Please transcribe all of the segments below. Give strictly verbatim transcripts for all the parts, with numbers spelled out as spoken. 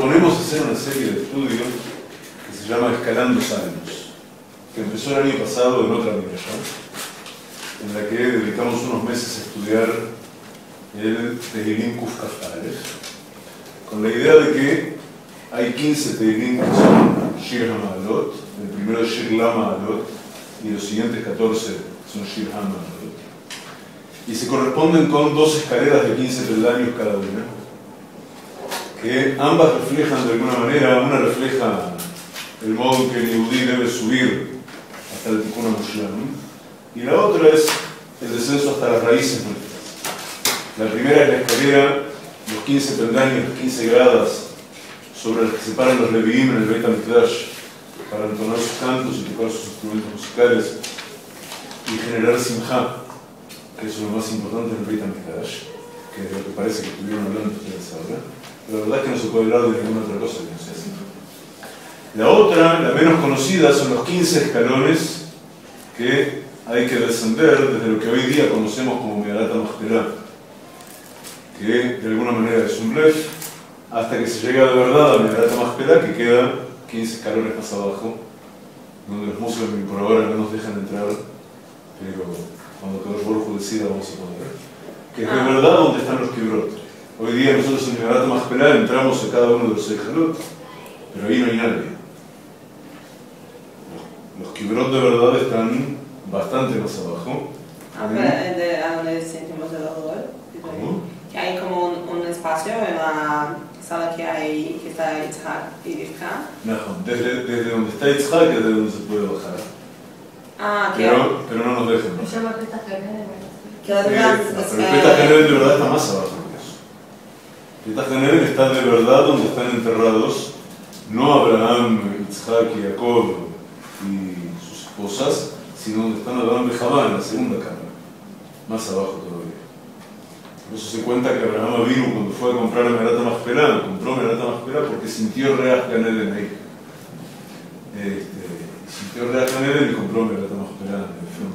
proponemos hacer una serie de estudios que se llama Escalando Salmos, que empezó el año pasado en otra universidad, en la que dedicamos unos meses a estudiar el Tehilim Kuf Kaf Alef, con la idea de que hay quince Tehilim que son Shir HaMa'alot, el primero es Shir La Ma'alot, y los siguientes catorce son Shir HaMa'alot, y se corresponden con dos escaleras de quince peldaños cada una, que ambas reflejan de alguna manera, una refleja el modo en que el Yehudí debe subir hasta el Tikkun HaMushlam, y la otra es el descenso hasta las raíces nuestras. La primera es la escalera, los quince peldaños, las quince gradas sobre las que se paran los Leviim en el Beit HaMikdash para entonar sus cantos y tocar sus instrumentos musicales y generar simjá, que eso es lo más importante en el Beit HaMikdash, que es lo que parece que estuvieron hablando ustedes ahora. La verdad es que no se puede hablar de ninguna otra cosa que no sea así. La otra, la menos conocida, son los quince escalones que hay que descender desde lo que hoy día conocemos como Me'arat HaMachpelah, que de alguna manera es un blef, hasta que se llega de verdad a Me'arat HaMachpelah, que queda quince escalones más abajo, donde los musulmanes por ahora no nos dejan entrar, pero cuando Kadosh Baruj Hu decida vamos a poder, que es de verdad donde están los kibrot. Hoy día nosotros en Me'arat HaMachpelah entramos a cada uno de los seis jalot, pero ahí no hay nadie. Los, los kibrot de verdad están bastante más abajo. Ah, pero ¿de a dónde sentimos el olor? ¿Cómo? Que hay como un, un espacio en la sala que hay, que está Yitzhak y Rivka. No, desde, desde donde está Yitzhak es desde donde se puede bajar. Ah, que Pero, pero no nos dejan. Se llama Petach Ganeden. que las Sí, demás... pero el Petach Ganeden de verdad está más abajo que eso. El Petach Ganeden está de verdad donde están enterrados no Abraham, Yitzhak y Jacob y sus esposas, sino donde están Abraham y Javá en la segunda cámara, más abajo todavía. Por eso se cuenta que Abraham Avinu, cuando fue a comprar Me'arat HaMachpelah, compró Me'arat HaMachpelah porque sintió Reach Ganeden ahí. Este, sintió Reach Ganeden y compró Me'arat HaMachpelah.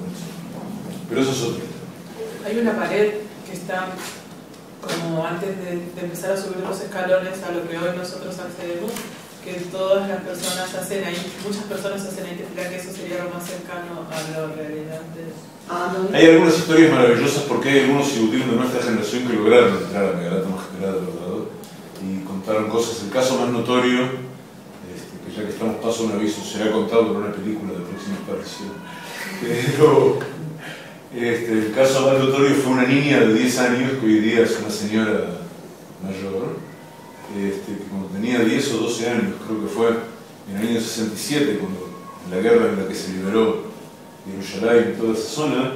Pero eso es otro. Hay una pared que está como antes de, de empezar a subir los escalones a lo que hoy nosotros accedemos, que todas las personas hacen ahí, muchas personas hacen ahí, que eso sería lo más cercano a la realidad de... Ah, no. Hay algunas historias maravillosas porque hay algunos judíos de nuestra generación que lograron entrar a Me'arat HaMachpelah de verdad y contaron cosas. El caso más notorio, este, que ya que estamos paso un aviso, será contado en una película de próxima aparición. Pero este, el caso más notorio fue una niña de diez años que hoy día es una señora mayor, este, que cuando tenía diez o doce años, creo que fue en el año sesenta y siete, cuando en la guerra en la que se liberó Yerushalayim y toda esa zona,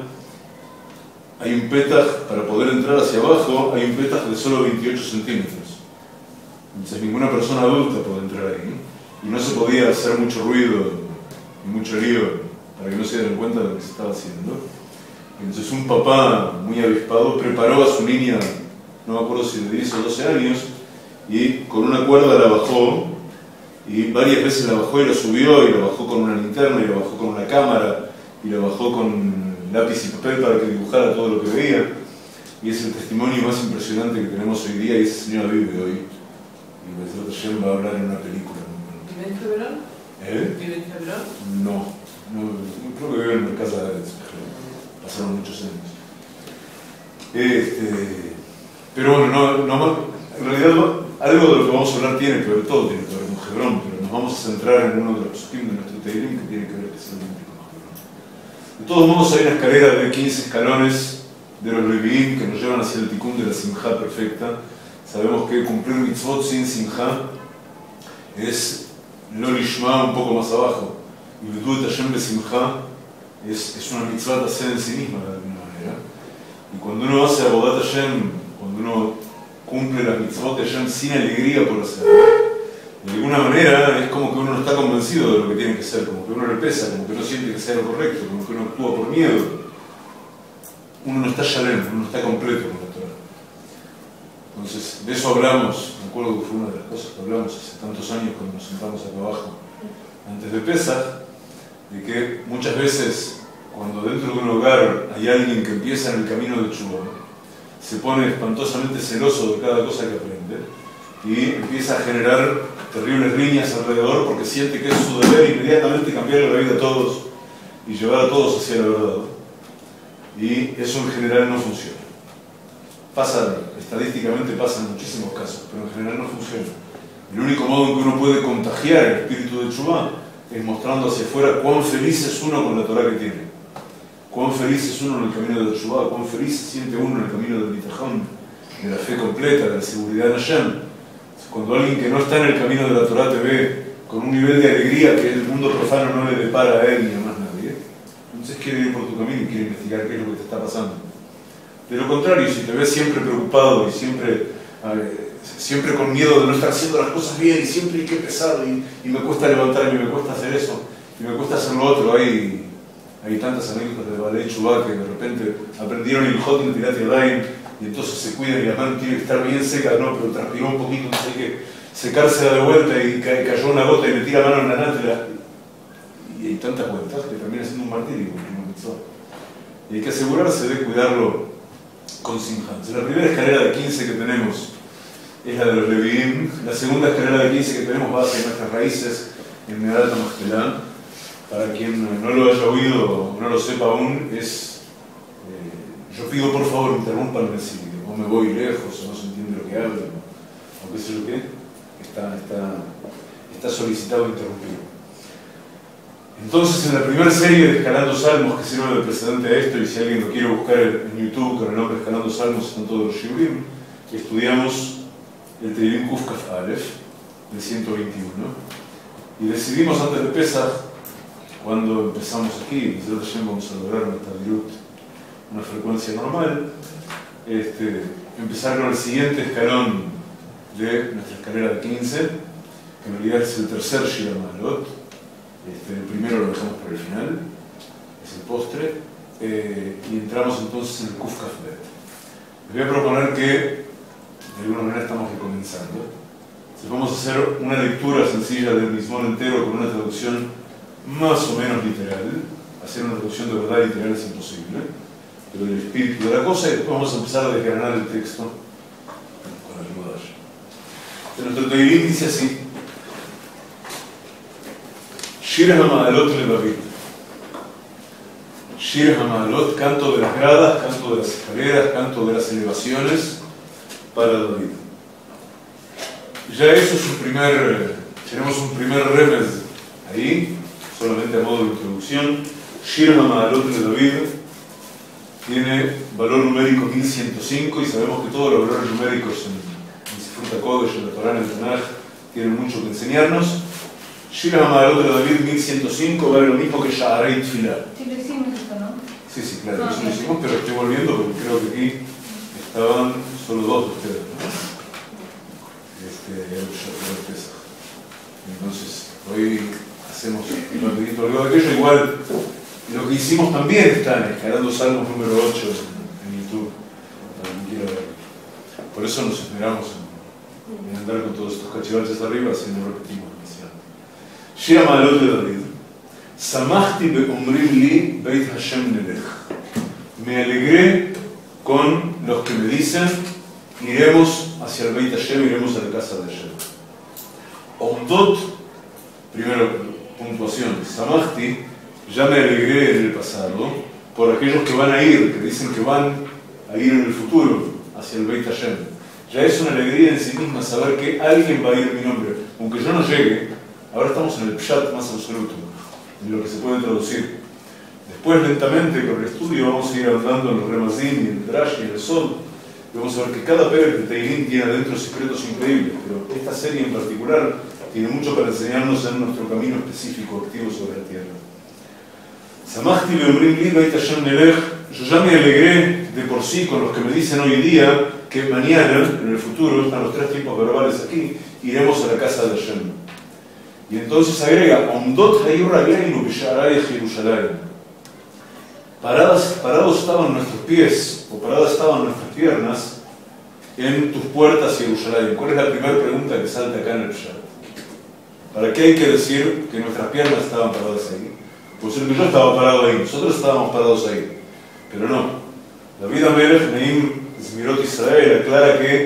hay un petach, para poder entrar hacia abajo, hay un petach de solo veintiocho centímetros. Entonces ninguna persona adulta puede entrar ahí, y no se podía hacer mucho ruido y mucho lío para que no se dieran cuenta de lo que se estaba haciendo. Entonces un papá muy avispado preparó a su niña, no me acuerdo si de diez o doce años, y con una cuerda la bajó, y varias veces la bajó y la subió, y la bajó con una linterna, y la bajó con una cámara, y la bajó con lápiz y papel para que dibujara todo lo que veía. Y es el testimonio más impresionante que tenemos hoy día, y esa señora vive hoy. Y Bezrat Hashem va a hablar en una película. ¿Vive en Hebrón? ¿Eh? ¿Vive en Hebrón? No, no, creo que vive en el Casa de Aretz, pasaron muchos años. Este, pero bueno, no, no, en realidad no, algo de lo que vamos a hablar tiene que ver, todo tiene que ver con Hebrón, pero nos vamos a centrar en uno de los psukim de nuestro Tehilim que tiene que ver especialmente con Hebrón. De todos modos, hay una escalera de quince escalones de los Leviim que nos llevan hacia el Tikkun de la Simjá perfecta. Sabemos que cumplir mitzvot sin Simjá es lo lishma un poco más abajo. Y Vidut Hashem de Simjá es, es una mitzvah hacer en sí misma de alguna manera. Y cuando uno hace Abodat Hashem, cuando uno cumple las mitzvot de Hashem sin alegría por hacerlo, de alguna manera es como que uno no está convencido de lo que tiene que ser, como que uno le pesa, como que no siente que sea lo correcto, como que uno actúa por miedo. Uno no está shalem, uno no está completo con la Torah. Entonces, de eso hablamos, me acuerdo que fue una de las cosas que hablamos hace tantos años cuando nos sentamos acá abajo, antes de Pesach, de que muchas veces cuando dentro de un hogar hay alguien que empieza en el camino de Tshuva, se pone espantosamente celoso de cada cosa que aprende, y empieza a generar terribles riñas alrededor porque siente que es su deber inmediatamente cambiarle la vida a todos y llevar a todos hacia la verdad. Y eso en general no funciona. Pasa, estadísticamente pasa en muchísimos casos, pero en general no funciona. El único modo en que uno puede contagiar el espíritu de Teshuvá es mostrando hacia afuera cuán feliz es uno con la Torah que tiene, cuán feliz es uno en el camino de Teshuvá, cuán feliz se siente uno en el camino del bitajón, de la fe completa, de la seguridad en Hashem. Cuando alguien que no está en el camino de la Torah te ve con un nivel de alegría que el mundo profano no le depara a él ni a más nadie, entonces quiere ir por tu camino y quiere investigar qué es lo que te está pasando. De lo contrario, si te ves siempre preocupado y siempre, eh, siempre con miedo de no estar haciendo las cosas bien y siempre hay que pesado y, y me cuesta levantarme, y me cuesta hacer eso y me cuesta hacer lo otro, hay, hay tantas anécdotas de Balei Teshuvá que de repente aprendieron el hot en Tirat Yadayim y entonces se cuidan y la mano tiene que estar bien seca, no, pero transpiró un poquito, entonces hay que secarse de vuelta y ca cayó una gota y metí la mano en la nátula. Y hay tantas vueltas que termina siendo un martirio. Y hay que asegurarse de cuidarlo con simján. La primera escalera de quince que tenemos es la de los Leviim. La segunda escalera de quince que tenemos va hacia nuestras raíces en Medalat HaMachpelah. Para quien no lo haya oído o no lo sepa aún, es... Yo pido por favor interrumpanme si o me voy lejos o no se entiende lo que hablo o qué sé yo qué, está, está, está solicitado interrumpir. Entonces en la primera serie de Escalando Salmos que sirve de precedente a esto, y si alguien lo quiere buscar en YouTube con el nombre Escalando Salmos están todos los shiurim, estudiamos el Teilim Kuf Kaf Alef del ciento veintiuno y decidimos antes de Pesach, cuando empezamos aquí, y vamos a lograr nuestra dirut una frecuencia normal, este, empezar con el siguiente escalón de nuestra escalera de quince, que en realidad es el tercer Shir HaMa'alot. Este, el primero lo dejamos para el final, es el postre, eh, y entramos entonces en el Kuf Kaf Bet. Les voy a proponer que de alguna manera estamos recomenzando. Si vamos a hacer una lectura sencilla del Mizmor entero con una traducción más o menos literal. Hacer una traducción de verdad literal es imposible, pero el espíritu de la cosa, y después vamos a empezar a desgranar el texto con ayuda de nuestro Teilim. Dice así: Shir HaMa'alot LeDavid. Shir HaMa'alot, canto de las gradas, canto de las escaleras, canto de las elevaciones para David. Ya eso es un primer, tenemos un primer remez ahí, solamente a modo de introducción. Shir HaMa'alot LeDavid tiene valor numérico mil ciento cinco y sabemos que todos los valores numéricos en, en Sifrut HaKodesh, en la Torá, en el Tanaj, tienen mucho que enseñarnos. Shir HaMa'alot LeDavid mil ciento cinco vale lo mismo que Sha'arei Tfilah. Sí, lo hicimos esto, ¿no? Sí, sí, claro, eso lo hicimos, pero estoy volviendo porque creo que aquí estaban solo dos de ustedes, ¿no? Este, el Pesach. Entonces, hoy hacemos rapidito algo de aquello. Igual, lo que hicimos también está en Escalando Salmos número ocho en, en YouTube, para quien quiera verlo. Por eso nos esperamos en, en andar con todos estos cachivaches arriba, así no repetimos demasiado. Shir HaMa'alot LeDavid. Samachti be'omrim li beit Hashem nelech. Me alegré con los que me dicen, iremos hacia el Beit Hashem, iremos a la casa de Hashem. Omdot, primero puntuación, Samachti, ya me alegré en el pasado por aquellos que van a ir, que dicen que van a ir en el futuro hacia el Beit Hashem. Ya es una alegría en sí misma saber que alguien va a ir en mi nombre, aunque yo no llegue. Ahora estamos en el Pshat más absoluto, en lo que se puede traducir. Después, lentamente, con el estudio, vamos a ir andando en los Remazim y el Drash y el Sol, y vamos a ver que cada Perek de Teilim tiene adentro secretos increíbles, pero esta serie en particular tiene mucho para enseñarnos en nuestro camino específico, activo sobre la tierra. Samachti be'omrim li beit Hashem nelech. Yo ya me alegré de por sí con los que me dicen hoy día que mañana, en el futuro, están los tres tiempos verbales aquí, iremos a la casa de Hashem. Y entonces agrega, Omdot hayu ragleinu b'sha'arei Yerushalayim. Paradas, parados estaban nuestros pies, o paradas estaban nuestras piernas, en tus puertas, Yerushalayim. ¿Cuál es la primera pregunta que salta acá en el chat? ¿Para qué hay que decir que nuestras piernas estaban paradas ahí? Puede ser que yo estaba parado ahí, nosotros estábamos parados ahí, pero no. David HaMelech, Neim Zmirot Israel, aclara que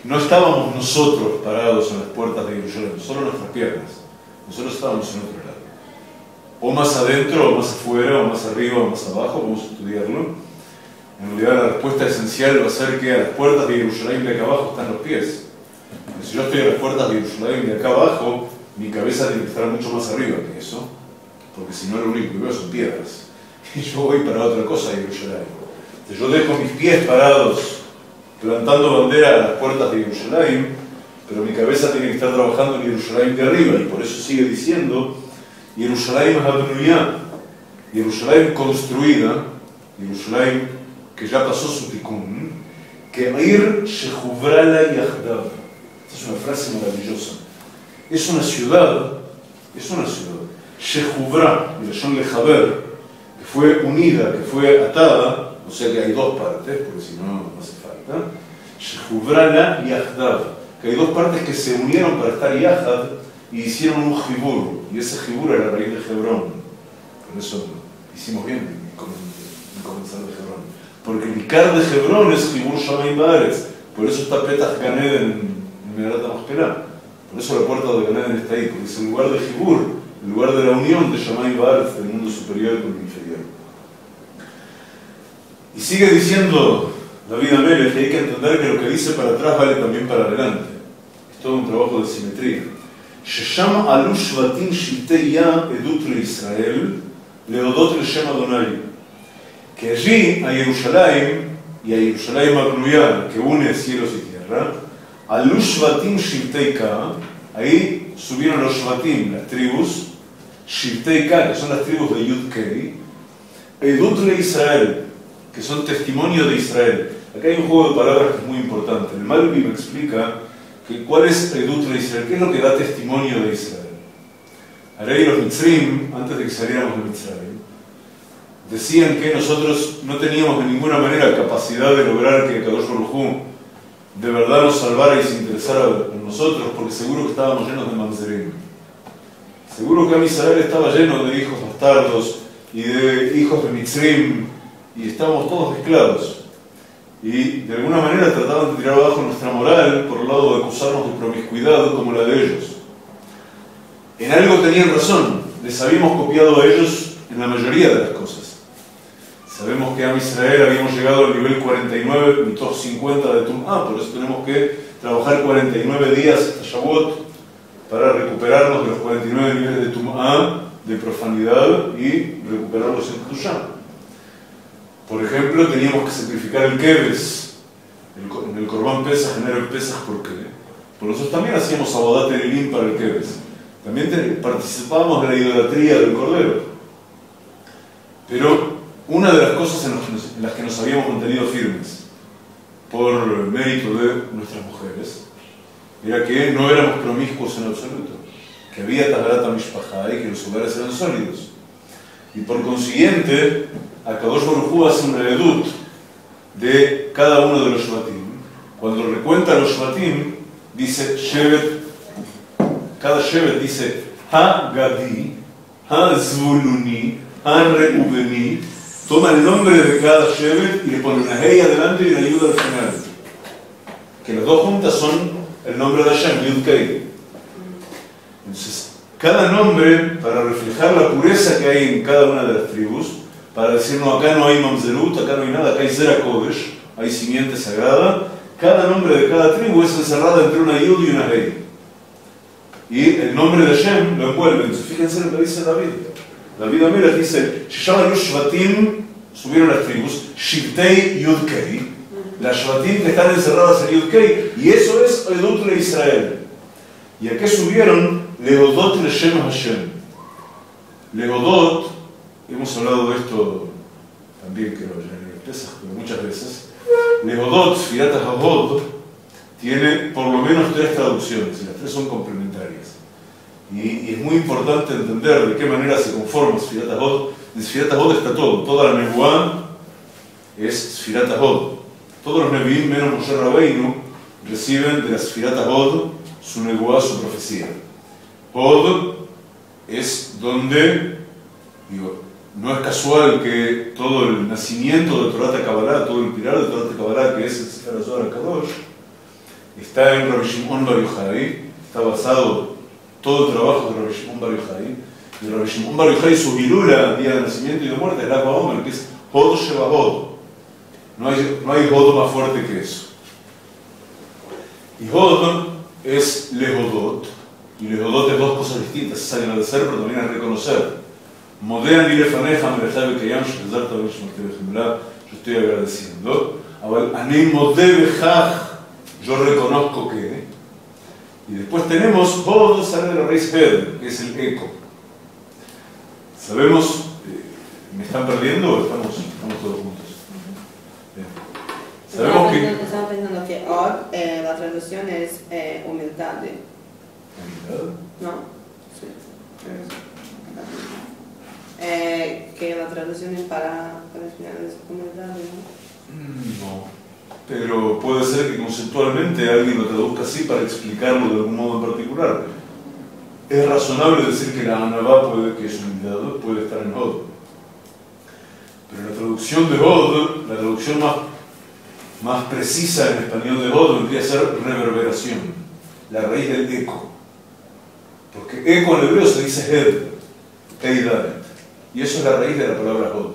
no estábamos nosotros parados en las puertas de Jerusalén, solo nuestras piernas. Nosotros estábamos en otro lado. O más adentro, o más afuera, o más arriba, o más abajo, vamos a estudiarlo. En realidad la respuesta esencial va a ser que a las puertas de Jerusalén de acá abajo están los pies. Porque si yo estoy a las puertas de Jerusalén de acá abajo, mi cabeza tiene que estar mucho más arriba que eso, porque si no lo único que veo son piedras. Y yo voy para otra cosa a Jerusalén. Entonces yo dejo mis pies parados, plantando bandera a las puertas de Jerusalén, pero mi cabeza tiene que estar trabajando en Jerusalén de arriba, y por eso sigue diciendo Jerusalén Habnuyá, Jerusalén construida, Jerusalén que ya pasó su tikkun, que ir shehuvrala yachdav. Esta es una frase maravillosa. Es una ciudad, es una ciudad, shehuvra, y lashon lechaber, que fue unida, que fue atada, o sea que hay dos partes, porque si no, no hace falta, shehuvrala yachdav, que hay dos partes que se unieron para estar yachad y hicieron un jibur, y ese jibur era la raíz de Hebrón. Por eso hicimos bien en comenzar de Hebrón. Porque el Icar de Hebrón es jibur Shamayim Baaretz, por eso está Petach Gan Eden en Megarat HaMachpelah. Por eso la puerta de Gan Eden está ahí, porque es el lugar de jibur, el lugar de la unión de Shamayim Baaretz, del mundo superior con el inferior. Y sigue diciendo David Amelech que hay que entender que lo que dice para atrás vale también para adelante. Es todo un trabajo de simetría. Shesham alu shvatim shiltei ya edut leIsrael leodot leshem Adonai. Que allí a Jerusalén y a Jerusalén Habnuyá, que une cielos y tierra, alu shvatim shiltei ka, ahí subieron los shvatim, las tribus, shiltei ka, que son las tribus de Yud Kei, edut leIsrael, que son testimonio de Israel. Acá hay un juego de palabras que es muy importante. El Malbi me explica que cuál es Edut de Israel, qué es lo que da testimonio de Israel. Arei los Mitzrim, antes de que saliéramos de Mitzrayim, decían que nosotros no teníamos de ninguna manera capacidad de lograr que Kadosh Baruj Hu de verdad nos salvara y se interesara en nosotros, porque seguro que estábamos llenos de mamzerim. Seguro que a Israel estaba lleno de hijos bastardos y de hijos de Mitzrim, y estábamos todos mezclados. Y de alguna manera trataban de tirar abajo nuestra moral por el lado de acusarnos de promiscuidad como la de ellos. En algo tenían razón, les habíamos copiado a ellos en la mayoría de las cosas. Sabemos que a Israel habíamos llegado al nivel cuarenta y nueve, mitad cincuenta de Tum'ah, por eso tenemos que trabajar cuarenta y nueve días hasta Shavuot para recuperarnos de los cuarenta y nueve niveles de Tum'ah, de profanidad, y recuperarlos en Kedushá. Por ejemplo, teníamos que sacrificar el Keves, en el Korban Pesach, genera el Pesach, ¿por qué? Por nosotros también hacíamos Abodat Elim para el Keves. También te, participábamos de la idolatría del Cordero. Pero una de las cosas en, los, en las que nos habíamos mantenido firmes, por mérito de nuestras mujeres, era que no éramos promiscuos en absoluto, que había Taharat HaMishpachá y que los hogares eran sólidos. Y por consiguiente, Akadosh Baruj Hu hace una edut de cada uno de los Shvatim. Cuando recuenta los Shvatim, dice Shevet, cada Shevet dice Ha-Gadi, Ha-Zvuluni, Ha-Reubeni, toma el nombre de cada Shevet y le pone una Hei adelante y una Yud al final. Que las dos juntas son el nombre de Hashem, Yud Kei. Entonces, cada nombre, para reflejar la pureza que hay en cada una de las tribus, para decir, no, acá no hay mamzerut, acá no hay nada, acá hay Zera Kodesh, hay simiente sagrada, cada nombre de cada tribu es encerrada entre una Yud y una Hei. Y el nombre de Hashem lo envuelve. Entonces, fíjense lo que dice David. David Amelech dice, Shesham los Shvatim, subieron las tribus, Shivtei Yud Kei, las Shvatim que están encerradas en Yud Kei, y eso es Edut le Israel. ¿Y a qué subieron? Leodot Leshem Hashem. Leodot, hemos hablado de esto también, creo, ya en el Pesach, pero muchas veces. Leodot, Firat HaHod, tiene por lo menos tres traducciones, y las tres son complementarias. Y, y es muy importante entender de qué manera se conforma Sfirat HaHod. En Sfirat HaHod está todo, toda la Nebuá es Sfirat HaHod. Todos los Nevi'im, menos Moshe Rabbeinu, reciben de la Sfirat HaHod su Nebuá, su profecía. Hod es donde, digo, no es casual que todo el nacimiento de Torah Kabbalah, todo el pilar de Torah Kabbalah, que es el Sefer HaZohar HaKadosh, está en Rabbi Shimon Bar Yochai, está basado todo el trabajo de Rabbi Shimon Bar Yochai. Y Rabbi Shimon Bar Yochai, su virula, día de nacimiento y de muerte, es la Omer, que es Hod Sheba Hod. No hay, no hay Hod más fuerte que eso. Y Hod es Lehodot, y Lehodot es dos cosas distintas, es agradecer, pero también es reconocer. Modean y lefaneja, melechai bekayam, shezar también shmarti bechimla, yo estoy agradeciendo. Ahora, anem modeh bechach, yo reconozco que. Y después tenemos Hod, sale de la raíz Hed, que es el eco. Sabemos, eh, ¿me están perdiendo o estamos, estamos todos juntos? Bien. Sabemos que... Estamos pensando que Od, eh, la traducción es eh, humildad. ¿Humildad? No, sí. Eh, que la traducción es para, para el final es humildad, ¿no? No, pero puede ser que conceptualmente alguien lo traduzca así para explicarlo de algún modo en particular. Es razonable decir que la anavá puede, que es humildad, puede estar en Hod. Pero la traducción de Hod, la traducción más, más precisa en español de Hod, vendría a ser reverberación, la raíz del eco. Porque eco en hebreo se dice Hed, Heidaret, y eso es la raíz de la palabra Hod.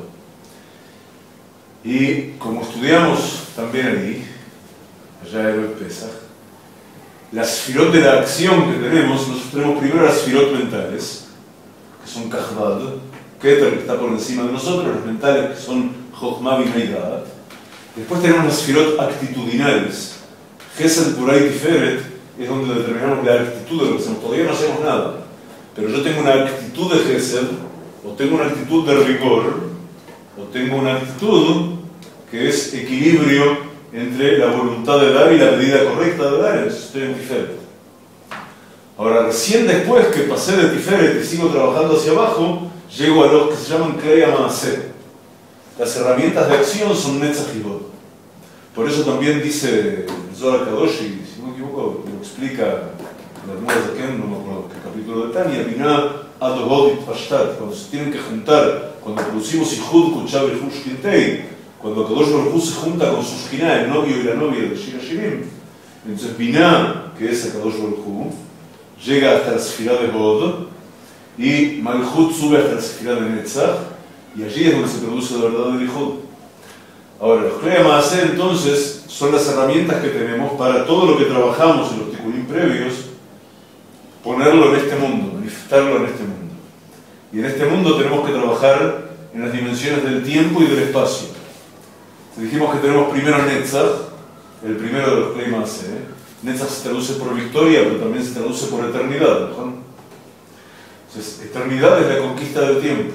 Y como estudiamos también ahí, allá en el Pesach, las sfirot de la acción que tenemos, nosotros tenemos primero las sfirot mentales, que son Kahvad, Keter, que está por encima de nosotros, las mentales que son Chochmah Binah y Da'at. Después tenemos las sfirot actitudinales, Gesed, Gvurah y Tiferet, es donde determinamos la actitud de lo que hacemos. Todavía no hacemos nada, pero yo tengo una actitud de Gesed, o tengo una actitud de rigor, o tengo una actitud que es equilibrio entre la voluntad de dar y la medida correcta de dar, entonces estoy en Tiferet. Ahora, recién después que pasé de Tiferet y sigo trabajando hacia abajo, llego a los que se llaman Klei HaMaaseh. Las herramientas de acción son Netzach y Hod. Por eso también dice Zohar Kadoshi, si no me equivoco, lo explica la Admor Zaken, no me acuerdo qué capítulo de Tanya, Binah Ad Hod Itpashtat, cuando se tienen que juntar, cuando producimos Ihud Kuchav y Hushkintei, cuando Kadosh Baruj Hu se junta con su Shekhinah, el novio y la novia de Shir HaShirim, entonces Binah, que es Kadosh Baruj Hu, llega hasta la Sefirá de Hod, y Malchut sube hasta la Sefirá de Netzach, y allí es donde se produce la verdad del Ihud. Ahora, los Klei HaMaaseh entonces son las herramientas que tenemos para todo lo que trabajamos en los Tikkunim previos, ponerlo en este mundo, manifestarlo en este mundo. Y en este mundo tenemos que trabajar en las dimensiones del tiempo y del espacio. Dijimos que tenemos primero Netzach, el primero de los Klei HaMaaseh. Netzach se traduce por victoria, pero también se traduce por eternidad, ¿no? Entonces, eternidad es la conquista del tiempo.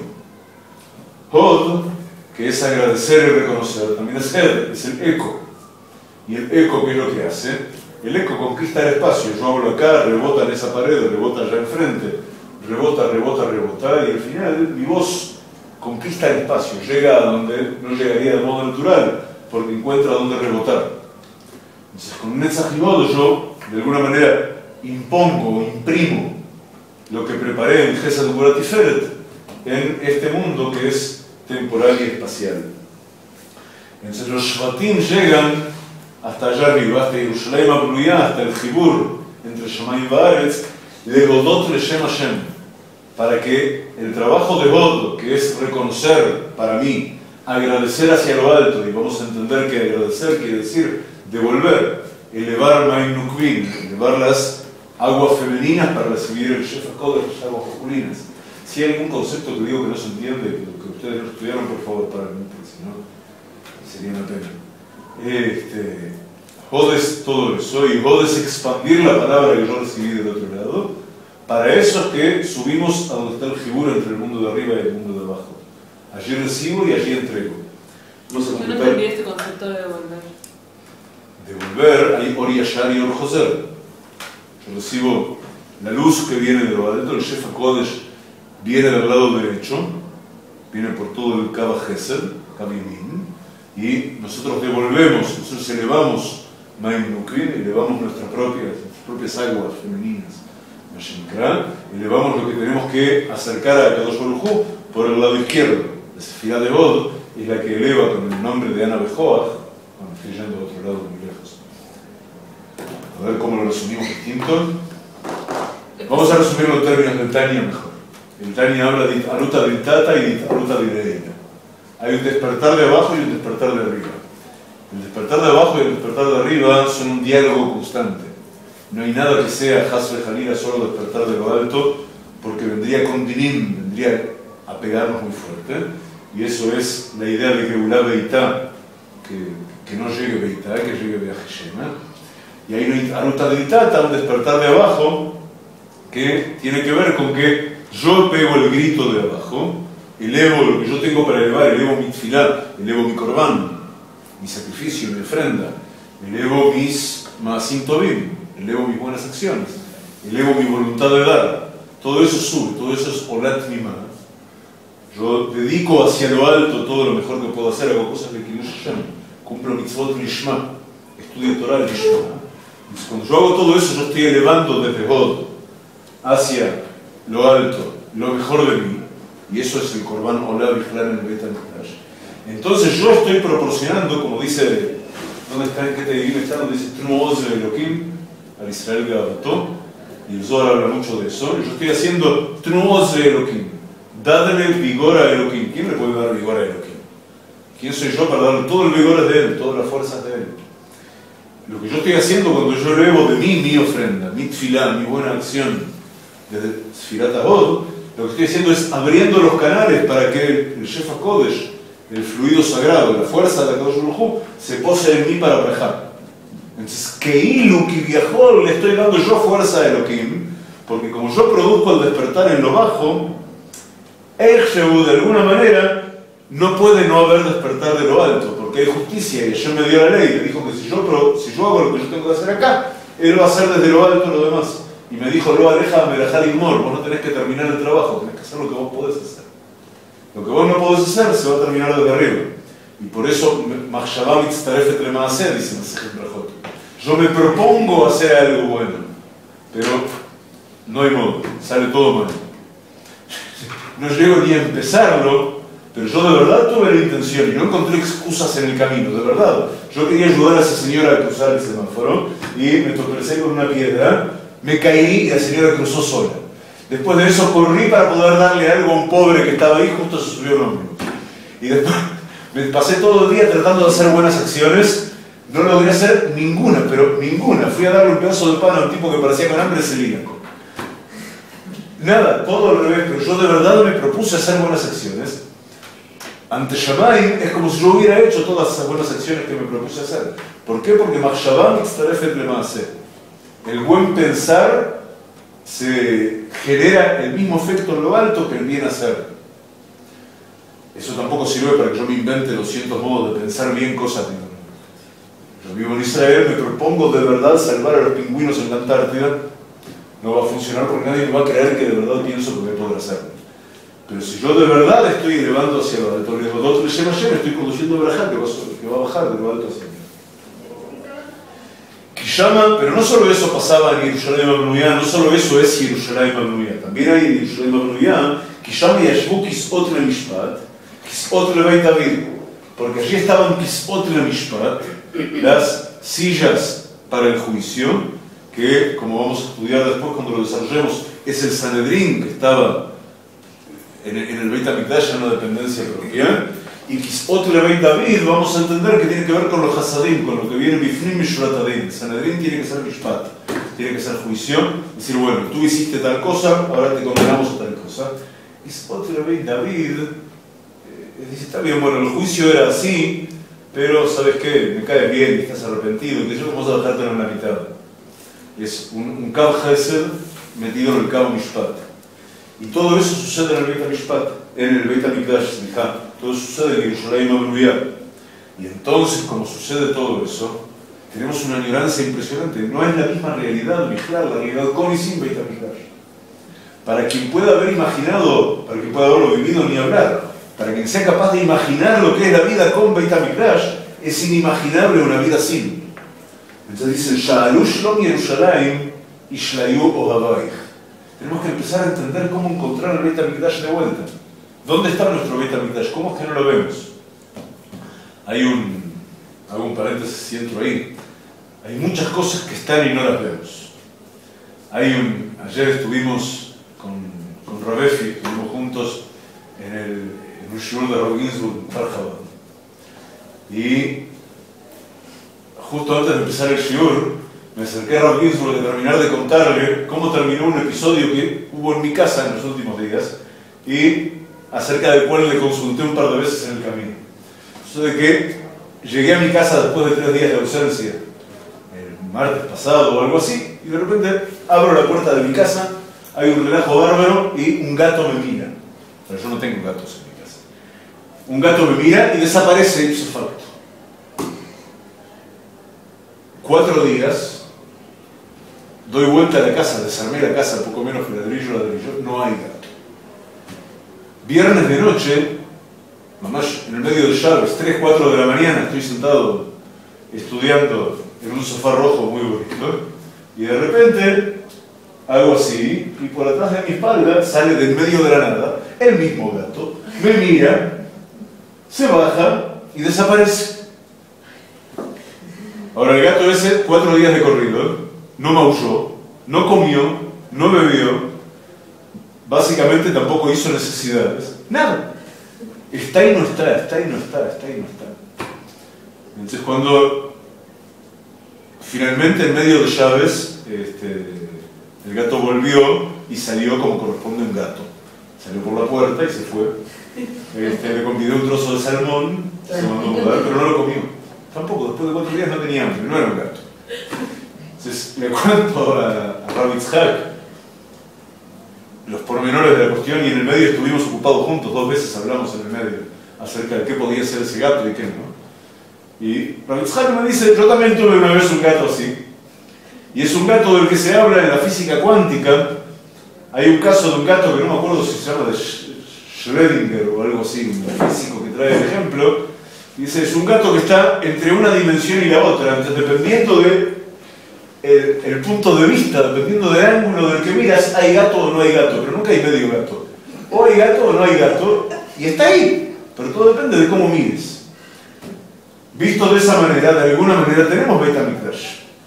Hod, que es agradecer y reconocer, también es Hed, es el eco. Y el eco, ¿qué es lo que hace? El eco conquista el espacio. Yo hablo acá, rebota en esa pared, rebota allá enfrente, rebota, rebota, rebota, y al final mi voz conquista el espacio, llega a donde no llegaría de modo natural, porque encuentra donde rebotar. Entonces, con Netzach y Hod yo, de alguna manera, impongo, imprimo lo que preparé en Gesed Gvurah Tiferet en este mundo que es temporal y espacial. Entonces los Shvatim llegan hasta allá arriba, hasta Yerushalayim HaBnuyah, hasta el Jibur entre Shamayim y Baaretz, Lehodot Leshem Hashem, para que el trabajo de Hod, que es reconocer para mí, agradecer hacia lo alto, y vamos a entender que agradecer quiere decir devolver, elevar Maim Nukvin, elevar las aguas femeninas para recibir el Shefa Kodesh, las aguas masculinas. Si hay algún concepto que digo que no se entiende, que ustedes lo estudiaron, por favor, para mí, porque si no, sería una pena. Este, Hod es todo eso, y Hod es expandir la palabra que yo recibí del otro lado. Para eso es que subimos a donde está el Jibur entre el mundo de arriba y el mundo de abajo. Allí recibo y allí entrego. Vamos a Yo no entendí este concepto de devolver. Devolver, hay Or Yashar y Or Joser. Yo recibo la luz que viene de lo adentro, el Shefa Kodesh viene del lado derecho, viene por todo el Kava Gesed, Kavimin, y nosotros devolvemos, nosotros elevamos Maim Nukvin, elevamos nuestras propias, nuestras propias aguas femeninas. Elevamos lo que tenemos que acercar a Kadosh Baruj Hu por el lado izquierdo. La Sefirá de Hod es la que eleva con el nombre de Ana Bejoach, cuando estoy yendo a otro lado muy lejos. A ver cómo lo resumimos distinto. Vamos a resumirlo en términos del Tanya mejor. El Tanya habla de Aruta Dintata y de Aruta Videina. Hay un despertar de abajo y un despertar de arriba. El despertar de abajo y el despertar de arriba son un diálogo constante. No hay nada que sea Hasbe Jalila solo despertar de lo alto, porque vendría con Dinim, vendría a pegarnos muy fuerte. Y eso es la idea de que Ulá Beitá, que, que no llegue Beitá, que llegue Beajeshema. Y hay una Aruta Dintata, un despertar de abajo, que tiene que ver con que yo pego el grito de abajo, elevo lo que yo tengo para elevar, elevo mi tfilá, elevo mi corbán, mi sacrificio, mi ofrenda, elevo mis maasim tovim, elevo mis buenas acciones, elevo mi voluntad de dar. Todo eso sube, todo eso es olat mimá. Yo dedico hacia lo alto todo lo mejor que puedo hacer, hago cosas de Kiddush Hashem, cumplo mitzvot lishma, estudio Torah lishma. Cuando yo hago todo eso, yo estoy elevando desde Hod hacia lo alto, lo mejor de mí, y eso es el Korban Olá Bichlal en el Beit HaMikdash. Entonces yo estoy proporcionando, como dice, ¿dónde está? ¿En qué te divino está? Donde dice Tnu Oz Elohim al Israel Gavató, y el Zohar habla mucho de eso. Yo estoy haciendo Tnu Oz Elohim, dadle vigor a Elohim. ¿Quién le puede dar vigor a Elohim? ¿Quién soy yo para darle todo el vigor de él, todas las fuerzas de él? Lo que yo estoy haciendo cuando yo elevo de mí mi ofrenda, mi tfilá, mi buena acción, desde Sfirat HaHod, lo que estoy haciendo es abriendo los canales para que el Shef HaKodesh, el fluido sagrado, la fuerza de HaKadosh Baruj Hu, se pose en mí para brejar. Entonces, Keilu Kiviahol, le estoy dando yo fuerza a Elohim, porque como yo produzco el despertar en lo bajo, Eicheu, de alguna manera, no puede no haber despertar de lo alto, porque hay justicia, y Hashem me dio la ley, me dijo que si yo, si yo hago lo que yo tengo que hacer acá, él va a hacer desde lo alto lo demás. Y me dijo, lo aleja Merajal y Mor, vos no tenés que terminar el trabajo, tenés que hacer lo que vos podés hacer. Lo que vos no podés hacer se va a terminar desde arriba. Y por eso, Machshavá mitztarefet lemaaseh, dice Masejet Brajot. Yo me propongo hacer algo bueno, pero no hay modo, sale todo mal. No llego ni a empezarlo, pero yo de verdad tuve la intención y no encontré excusas en el camino, de verdad. Yo quería ayudar a esa señora a cruzar el semáforo y me tropecé con una piedra, me caí y la señora cruzó sola. Después de eso corrí para poder darle algo a un pobre que estaba ahí, justo se subió un hombre. Y después me pasé todo el día tratando de hacer buenas acciones, no logré hacer ninguna, pero ninguna. Fui a darle un pedazo de pan a un tipo que parecía con hambre celíaco. Nada, todo al revés, pero yo de verdad me propuse hacer buenas acciones. Ante Shammai es como si yo hubiera hecho todas esas buenas acciones que me propuse hacer. ¿Por qué? Porque Machshavá mitztarefet lemaaseh. El buen pensar se genera el mismo efecto en lo alto que el bien hacer. Eso tampoco sirve para que yo me invente doscientos modos de pensar bien cosas. Yo vivo en Israel, me propongo de verdad salvar a los pingüinos en la Antártida. No va a funcionar porque nadie me va a creer que de verdad pienso que voy a poder hacerlo. Pero si yo de verdad estoy elevando hacia lo alto, estoy conduciendo a Berajá, que va a bajar de lo alto hacia mí. Kishama, pero no solo eso pasaba en Yerushalayim Abnuyá, no solo eso es Yerushalayim Abnuyá. También hay en Yerushalayim Abnuyá, Kishama yashbu kisot lemishpat, kisot lebeit David. Porque allí estaban kisot lemishpat, las sillas para el juicio, que, como vamos a estudiar después cuando lo desarrollemos, es el Sanedrín que estaba en el, en el Beit HaMikdash, en una dependencia propia. Y Kisot Lebeit David, vamos a entender que tiene que ver con los Hasadim, con lo que viene Bifnim Mishurat Adin. Sanedrín tiene que ser Mishpat, tiene que ser juicio. Decir, bueno, tú hiciste tal cosa, ahora te condenamos a tal cosa. Kisot Lebeit David, eh, dice, está bien, bueno, el juicio era así, pero ¿sabes qué? Me caes bien, estás arrepentido, que yo vamos a dejarte en la mitad. Es un, un Kav Hesed metido en el Kav Mishpat. Y todo eso sucede en el Beit HaMishpat, en el Beit HaMikdash, todo sucede en Yerushalayim Abnuyá. Y entonces, como sucede todo eso, tenemos una añoranza impresionante. No es la misma realidad, Bichlal, la realidad con y sin Beit HaMikdash. Para quien pueda haber imaginado, para quien pueda haberlo vivido ni hablar, para quien sea capaz de imaginar lo que es la vida con Beit HaMikdash, es inimaginable una vida sin. Entonces dicen, Sha'alu Shlom Yerushalayim Ishlayu Ohabayich. Tenemos que empezar a entender cómo encontrar el Beit HaMikdash de vuelta. ¿Dónde está nuestro Beit HaMikdash? ¿Cómo es que no lo vemos? Hay un, hago un paréntesis y entro ahí. hay muchas cosas que están y no las vemos. Hay un, ayer estuvimos con, con Rabefi, estuvimos juntos en, el, en un shiur de Rav Ginsburg en Farjabad. Y justo antes de empezar el shiur, me acerqué a Rav Ginsburg a terminar de contarle cómo terminó un episodio que hubo en mi casa en los últimos días y acerca del cual le consulté un par de veces en el camino. Eso de que llegué a mi casa después de tres días de ausencia, el martes pasado o algo así, y de repente abro la puerta de mi casa, hay un relajo bárbaro y un gato me mira. Pero yo no tengo gatos en mi casa. Un gato me mira y desaparece ipso facto. Cuatro días, doy vuelta a la casa, desarmé la casa, poco menos que ladrillo, ladrillo, no hay gato. Viernes de noche, mamás en el medio del Shabbat, tres, cuatro de la mañana, estoy sentado estudiando en un sofá rojo muy bonito, y de repente hago así, y por atrás de mi espalda sale del medio de la nada el mismo gato, me mira, se baja y desaparece. Ahora el gato ese, cuatro días de corrido, no maulló, no comió, no bebió, básicamente tampoco hizo necesidades, nada. Está y no está, está y no está, está y no está. Entonces cuando finalmente en medio de llaves, este, el gato volvió y salió como corresponde a un gato. Salió por la puerta y se fue. Este, le convidé un trozo de salmón, se mandó a mudar, pero no lo comió. Tampoco, después de cuatro días no tenía hambre, no era un gato. Entonces le cuento a, a Rav Yitzhak los pormenores de la cuestión y en el medio estuvimos ocupados juntos, dos veces hablamos en el medio acerca de qué podía ser ese gato y qué no. Y Rav Yitzhak me dice, yo también tuve una vez un gato así. Y es un gato del que se habla en la física cuántica. Hay un caso de un gato que no me acuerdo si se llama de Schrödinger o algo así, un físico que trae el ejemplo. Dice, es un gato que está entre una dimensión y la otra, entonces dependiendo de el, el punto de vista, dependiendo del ángulo del que miras, hay gato o no hay gato, pero nunca hay medio gato. O hay gato o no hay gato, y está ahí, pero todo depende de cómo mires. Visto de esa manera, de alguna manera tenemos Beit HaMikdash.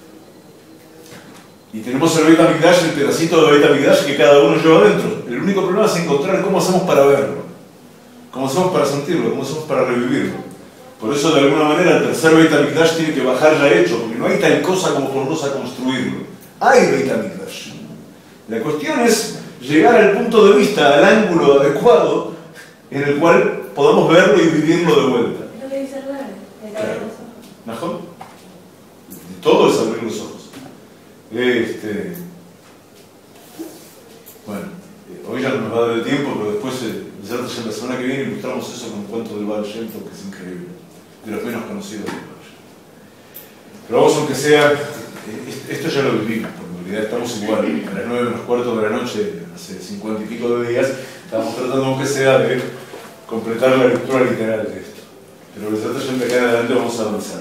Y tenemos el Beit HaMikdash, el pedacito de Beit HaMikdash que cada uno lleva adentro. El único problema es encontrar cómo hacemos para verlo, cómo hacemos para sentirlo, cómo hacemos para revivirlo. Por eso, de alguna manera, el tercer Beit HaMikdash tiene que bajar ya hecho, porque no hay tal cosa como ponernos a construirlo. Hay Beit HaMikdash. La cuestión es llegar al punto de vista, al ángulo adecuado, en el cual podamos verlo y vivirlo de vuelta. Es lo que dice el Rebe, el abrir los ojos. ¿Najón? Todo es abrir los ojos. Este... Bueno, hoy ya no nos va a dar el tiempo, pero después, ya la semana que viene, ilustramos eso con un cuento del Baal Shem Tov, que es increíble, de los menos conocidos del Baal Shem Tov. Pero vamos, aunque sea, esto ya lo vivimos, porque en realidad estamos igual, a las nueve menos cuarto de la noche, hace cincuenta y pico de días, estamos tratando, aunque sea, de completar la lectura literal de esto. Pero desde de acá en adelante vamos a avanzar.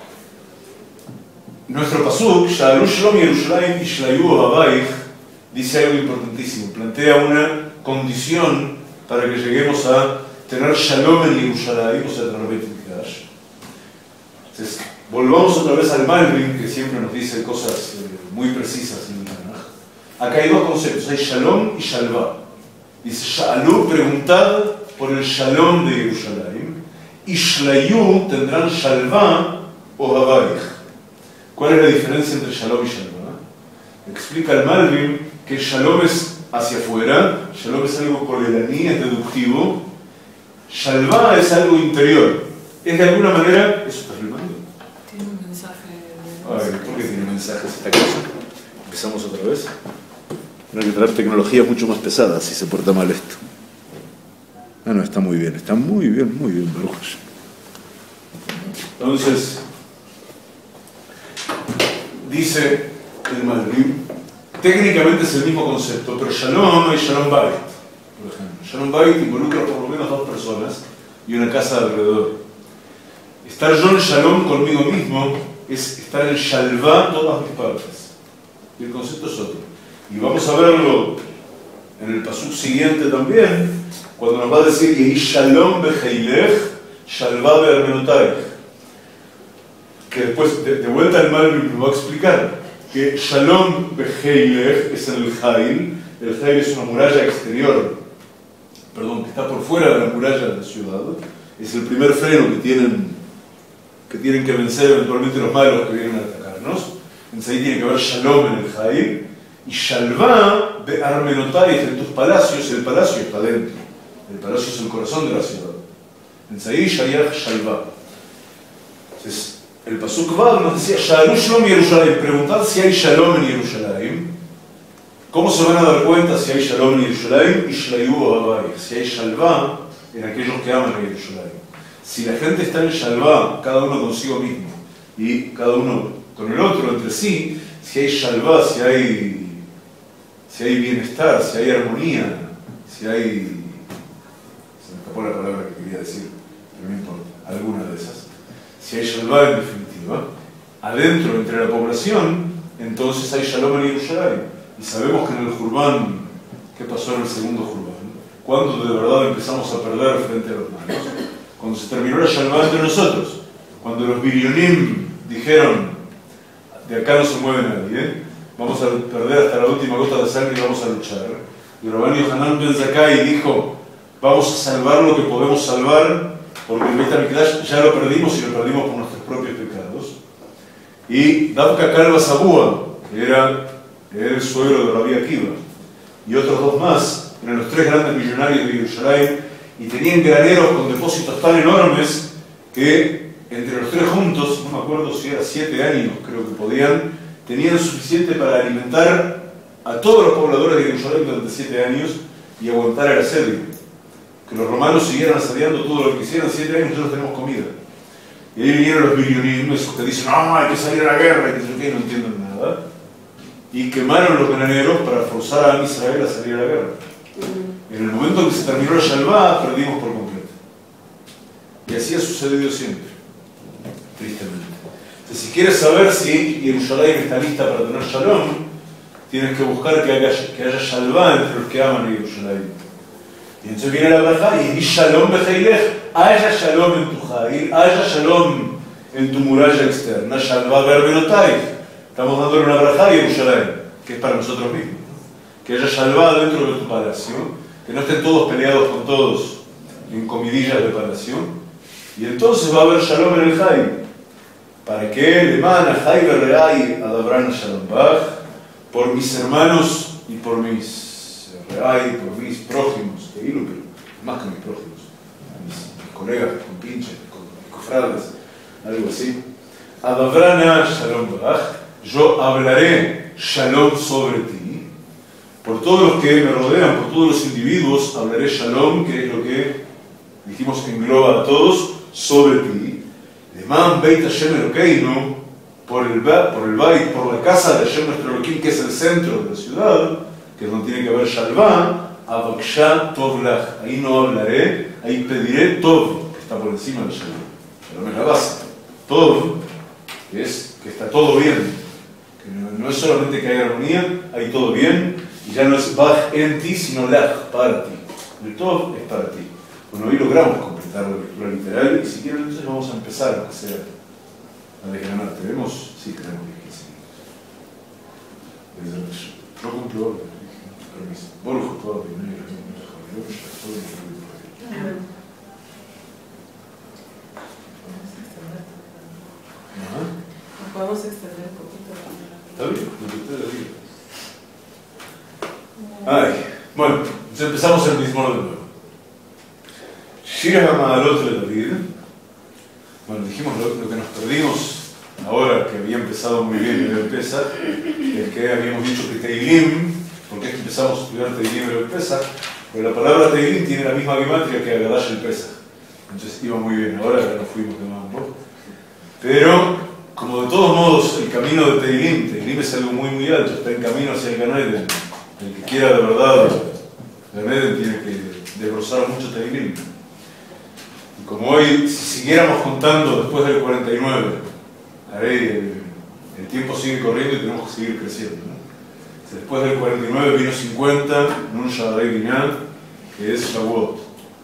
Nuestro pasuk, Sha'alu Shlom Yerushalayim Ishlayu Habayich, dice algo importantísimo, plantea una condición para que lleguemos a tener Shalom en Yerushalayim, o sea, tener Beit HaMikdash. Entonces, volvamos otra vez al Malvin, que siempre nos dice cosas eh, muy precisas en el Tanaj. Acá hay dos conceptos, hay Shalom y Shalva. Dice, Sha'alu, preguntad por el Shalom de Yerushalayim, y Shlayu tendrán Shalva o Habayich. ¿Cuál es la diferencia entre Shalom y Shalva? Explica el Malvin que Shalom es hacia afuera, Shalom es algo coleraní, es deductivo, Shalva es algo interior. Es de alguna manera... ¿Eso está filmando? Tiene un mensaje. Ay, ¿por qué tiene mensajes esta cosa? Empezamos otra vez. No hay que traer tecnología mucho más pesada si se porta mal esto. Ah, no, está muy bien, está muy bien, muy bien, Baruch Hashem. Entonces, dice el Malvin, técnicamente es el mismo concepto, pero Shalom y Shalom Bait, por ejemplo. Shalom Bait involucra por lo menos dos personas y una casa alrededor. Estar yo en Shalom conmigo mismo es estar en Shalva todas mis partes. Y el concepto es otro. Y vamos a verlo en el pasuk siguiente también, cuando nos va a decir Yehi Shalom beheilech, Shalva be'armenotaich. que después, de, de vuelta al Malbim, nos va a explicar que Shalom Beheilech es en el Jail. El Jail es una muralla exterior, perdón, que está por fuera de la muralla de la ciudad. Es el primer freno que tienen que, tienen que vencer eventualmente los malos que vienen a atacarnos. Entonces ahí tiene que haber Shalom en el Jail. Y Shalva de Armenotai en tus palacios. El palacio está dentro. El palacio es el corazón de la ciudad. Entonces ahí Shayach Shalva. Entonces, el Pasuk Vav nos decía, Shalom Shalom Yerushalayim. Preguntad si hay Shalom en Yerushalayim. ¿Cómo se van a dar cuenta si hay Shalom en Yerushalayim? Y Shlayu Abayich. Si hay Shalva en aquellos que aman a Yerushalayim. Si la gente está en Shalva, cada uno consigo mismo, y cada uno con el otro, entre sí, si hay Shalva, si hay, si hay bienestar, si hay armonía, si hay... Se me escapó la palabra que quería decir, pero no importa, alguna de esas. Si hay Shalva en definitiva, adentro, entre la población, entonces hay Shalom en Yerushalayim. Y sabemos que en el Jurban, ¿qué pasó en el segundo Jurban? Cuando de verdad empezamos a perder frente a los malos. Cuando se terminó la Shalva entre nosotros. Cuando los Birionim dijeron, de acá no se mueve nadie, vamos a perder hasta la última gota de sangre y vamos a luchar. Y Rabban Yohanan ben Zakkai dijo, vamos a salvar lo que podemos salvar, porque el Beit HaMikdash ya lo perdimos y lo perdimos por nuestros propios pecados. Y Davka Kalba Sabúa, que era el suegro de Rabbi Akiva, y otros dos más, eran los tres grandes millonarios de Yerushalayim, y tenían graneros con depósitos tan enormes que entre los tres juntos, no me acuerdo si era siete años, creo que podían, tenían suficiente para alimentar a todos los pobladores de Yerushalayim durante siete años y aguantar el asedio. Que los romanos siguieran asediando todo lo que quisieran, siete años nosotros tenemos comida. Y ahí vinieron los Birionim, esos que dicen, no, hay que salir a la guerra, y que no entienden nada. Y quemaron los graneros para forzar a Israel a salir a la guerra. En el momento en que se terminó la Shalva, perdimos por completo. Y así ha sucedido siempre, tristemente. Entonces, si quieres saber si Yerushalayim está lista para tener Shalom, tienes que buscar que haya, que haya Shalva entre los que aman a Yerushalayim. Y entonces viene la braja y dice Shalom Beheilech, haya Shalom en tu Jail, haya Shalom en tu muralla externa, Shalva Berbenotai. Estamos dándole una braja a Yerushalayim, que es para nosotros mismos. Que haya Shalva dentro de tu palacio, que no estén todos peleados con todos en comidillas de palacio, y entonces va a haber Shalom en el Jail. ¿Para qué? Le mana Jai Berreai Adabran Shalom Bach, por mis hermanos y por mis Reai, por mis prójimos, que hilo, pero más que mis prójimos, mis, mis colegas, con pinches, con mis cofrades, algo así. Adabrana Shalom Bach, yo hablaré Shalom sobre ti. Por todos los que me rodean, por todos los individuos, hablaré Shalom, que es lo que dijimos que engloba a todos, sobre ti. Leman Beit Hashem Elokeinu, por el, por el Beit, por la casa de Hashem nuestro Elohim, que es el centro de la ciudad, que es donde tiene que haber Shalva, Avaksha Tov Lach. Ahí no hablaré, ahí pediré Tov, que está por encima de Shalom. Shalom es la base. Tov, que es que está todo bien. Que no, no es solamente que hay armonía, hay todo bien. Y ya no es Bach en ti, sino Lach, para ti. El Tov es para ti. Bueno, hoy logramos completar la lectura literal y si quieren entonces vamos a empezar a hacer a desgranar. ¿Tenemos? Sí, tenemos quince minutos. No cumplo, permiso. Borjo, todo bien, no Nos podemos extender un poquito. ¿Está bien? Lo que usted le diga. Ay, bueno, entonces empezamos el mismo de nuevo. Shir HaMa'alot le David. Bueno, dijimos lo, lo que nos perdimos ahora, que había empezado muy bien el Pesach, el que habíamos dicho que Teilim, porque es que empezamos a estudiar Teilim el Pesach, pero la palabra Teilim tiene la misma gematria que Agadash el Pesach. Entonces iba muy bien, ahora ya nos fuimos de mambo. Pero, como de todos modos, el camino de Teilim, Teilim es algo muy muy alto, está en camino hacia el Gan Eden. El que quiera de verdad Gan Eden tiene que desglosar mucho Teilim. Y como hoy, si siguiéramos contando después del cuarenta y nueve, haré, el, el tiempo sigue corriendo y tenemos que seguir creciendo, ¿no? Después del cuarenta y nueve vino cincuenta, Nun Shadrei Binyan, que es Shavuot.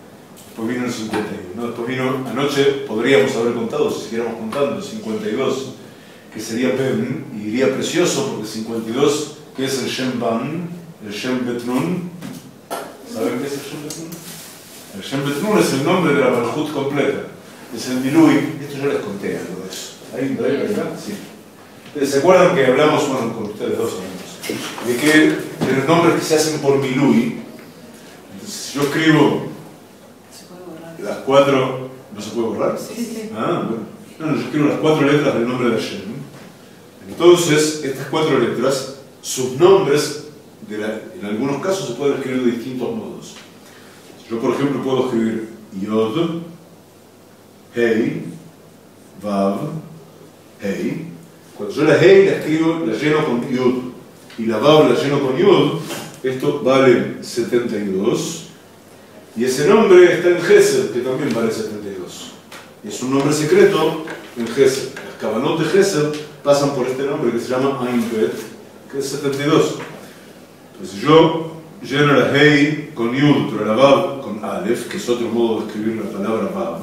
después vino el cincuenta y uno, después vino, anoche podríamos haber contado, si siguiéramos contando, el cincuenta y dos, que sería Ben, y diría precioso, porque cincuenta y dos, que es el Shem Ban, el Shem Bet Nun. ¿Saben qué es el Shem Bet Nun? El Shem Bet Nun es el nombre de la Malhut completa, es el Milui, esto ya les conté algo de eso. ¿Hay un driver acá? Sí. ¿Se acuerdan que hablamos, bueno, con ustedes dos amigos, de que de los nombres que se hacen por Milui? Entonces, si yo escribo las cuatro, ¿no se puede borrar? Sí, sí. Ah, bueno. No, no, yo escribo las cuatro letras del nombre de Hashem. Entonces, estas cuatro letras, sus nombres, de la, en algunos casos se pueden escribir de distintos modos. Yo, por ejemplo, puedo escribir Yod, Hei, Vav, Hei. Cuando yo la Hei la escribo, la lleno con Yod, y la Vav la lleno con Yod, esto vale setenta y dos. Y ese nombre está en Gesed, que también vale setenta y dos. Y es un nombre secreto en Gesed. Las Kavanot de Gesed pasan por este nombre que se llama Ain Bet, que es setenta y dos. Entonces yo lleno la Hei con Yud, pero la Vav con Aleph, que es otro modo de escribir la palabra Vav.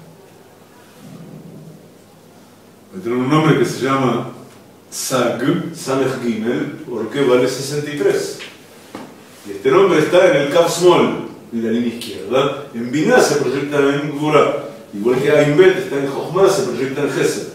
Voy a tener un nombre que se llama Sag, Samech Gimel, porque vale sesenta y tres. Y este nombre está en el Kav Small, en la línea izquierda. En Binah se proyecta en Gvurah, igual que Ain Bet está en Jochma, se proyecta en Gesed.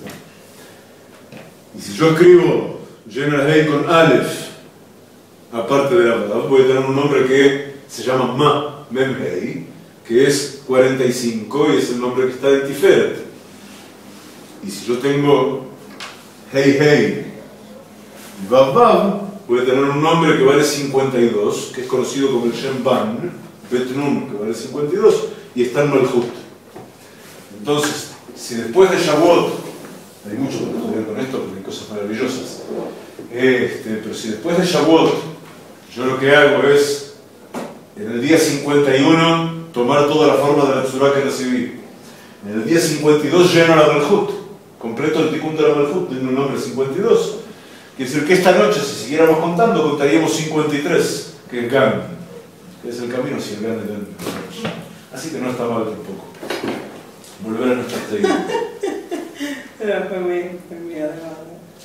Y si yo escribo lleno la Hei con Aleph, aparte de la Vav, voy a tener un nombre que se llama Ma, Mem Hei, que es cuarenta y cinco y es el nombre que está en Tiferet. Y si yo tengo Hei Hei y Vav Vav, voy a tener un nombre que vale cincuenta y dos, que es conocido como el Shem Ban, Bet Nun, que vale cincuenta y dos, y está en Malhut. Entonces, si después de Shavuot, hay mucho que estudiar con esto, porque hay cosas maravillosas, este, pero si después de Shavuot, yo lo que hago es, en el día cincuenta y uno, tomar toda la forma de la Tzurá que recibí. En el día cincuenta y dos lleno la Malhut, completo el Tikkun de la Malhut, tiene un nombre cincuenta y dos. Quiere decir que esta noche, si siguiéramos contando, contaríamos cincuenta y tres, que es Gan, que es el camino hacia el Gan de Gan. Así que no está mal tampoco. Volver a nuestra técnica. Pero fue muy, fue muy adecuado.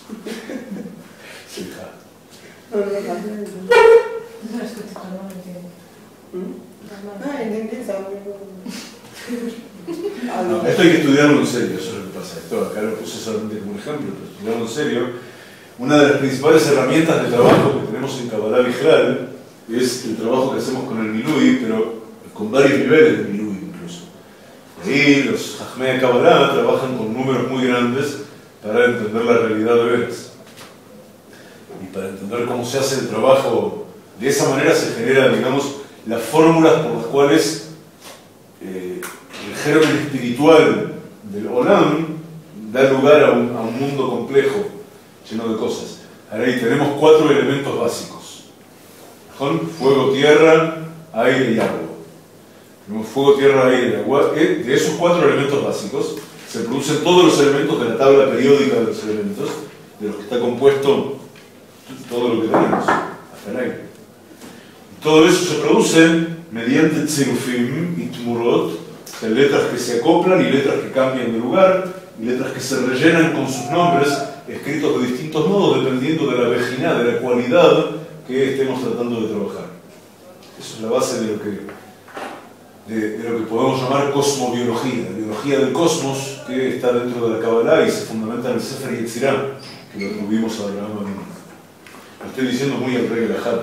Sí, ja. No, no, no. No lo escucho, no lo entiendo. Ah, entendí eso. No, esto hay que estudiarlo en serio, eso es lo que pasa. Esto acá lo puse solamente como un ejemplo, pero estudiarlo en serio. Una de las principales herramientas de trabajo que tenemos en Kabbalah Bijlal es el trabajo que hacemos con el Milui, pero con varios niveles de Milui incluso. Ahí los Jajmei de Kabbalah trabajan con números muy grandes para entender la realidad de veras. Y para entender cómo se hace el trabajo, de esa manera se genera, digamos, las fórmulas por las cuales eh, el germen espiritual del Olam da lugar a un, a un mundo complejo, lleno de cosas. Ahora ahí tenemos cuatro elementos básicos. Son fuego, tierra, aire y agua. Tenemos fuego, tierra, aire y agua. De esos cuatro elementos básicos se producen todos los elementos de la tabla periódica de los elementos, de los que está compuesto todo lo que tenemos, hasta el aire. Y todo eso se produce mediante tzirufim y tmurot, o sea, letras que se acoplan y letras que cambian de lugar, y letras que se rellenan con sus nombres, escritos de distintos modos, dependiendo de la vejina, de la cualidad que estemos tratando de trabajar. Eso es la base de lo que, de, de lo que podemos llamar cosmobiología, la biología del cosmos que está dentro de la Kabbalah y se fundamenta en el Sefer Yetzirah, que lo atribuimos a Abraham Avinu. Lo estoy diciendo muy al rey Lahat.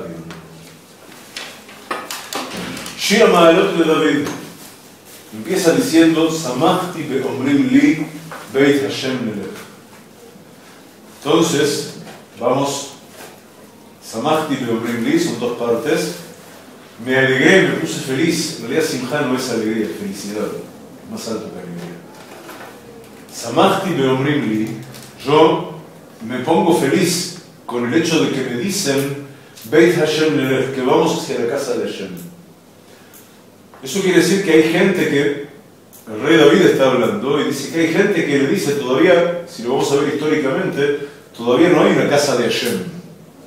Shir Ma'alot de David empieza diciendo Samachti be'omrim li Beit Hashem Melech. Entonces, vamos, Samachti be'omrim li, son dos partes. Me alegré, me puse feliz. En realidad Simcha no es alegría, es felicidad, más alto que alegría. Samachti be'omrim li, yo me pongo feliz con el hecho de que me dicen Beit Hashem Melech, que vamos hacia la casa de Hashem. Eso quiere decir que hay gente que, el rey David está hablando, y dice que hay gente que le dice todavía, si lo vamos a ver históricamente, todavía no hay una casa de Hashem.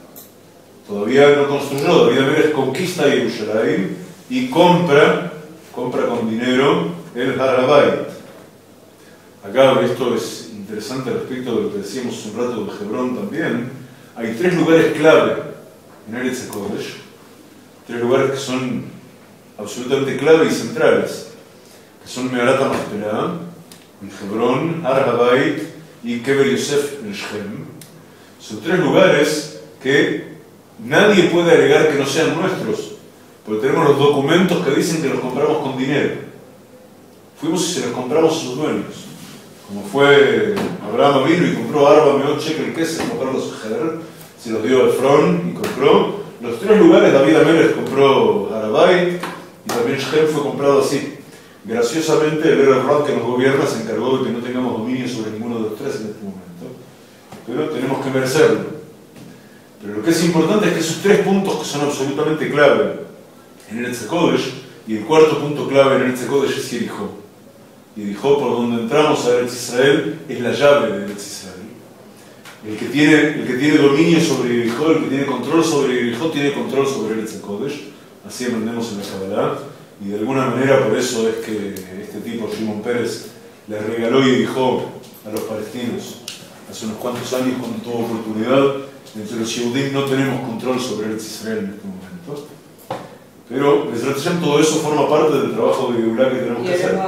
Todavía no construyó, David Amelech conquista Jerusalén y compra compra con dinero el Harabait. Acá esto es interesante respecto de lo que decíamos hace un rato de Hebrón también. Hay tres lugares clave en Eretz HaKodesh, tres lugares que son absolutamente clave y centrales, que son Me'arat HaMachpelah, el Hebrón, Har HaBait y Kever Yosef en Shem. Son tres lugares que nadie puede alegar que no sean nuestros, porque tenemos los documentos que dicen que los compramos con dinero. Fuimos y se los compramos a sus dueños. Como fue Abraham vino y compró Arba Meot Shekel Kesef, compró los Ger, se los dio a Efrón y compró. Los tres lugares David Amelech compró Harabait y también Shem fue comprado así. Graciosamente el Error que nos gobierna se encargó de que no tengamos dominio sobre ninguno de los tres en este momento, pero tenemos que merecerlo. Pero lo que es importante es que esos tres puntos que son absolutamente clave en Eretz HaKodesh, y el cuarto punto clave en Eretz HaKodesh es Jericó. Jericó, por donde entramos a Eretz Israel, es la llave de Eretz Israel. El que tiene, el que tiene dominio sobre Jericó, el que tiene control sobre Jericó, tiene control sobre Eretz HaKodesh. Así aprendemos en la Kabbalah. Y de alguna manera por eso es que este tipo, Shimon Peres, le regaló Jericó a los palestinos hace unos cuantos años cuando tuvo oportunidad. Entre los Yehudim no tenemos control sobre Eretz Israel en este momento. Pero, Bezrat Hashem, todo eso forma parte del trabajo de Geulah que tenemos que hacer.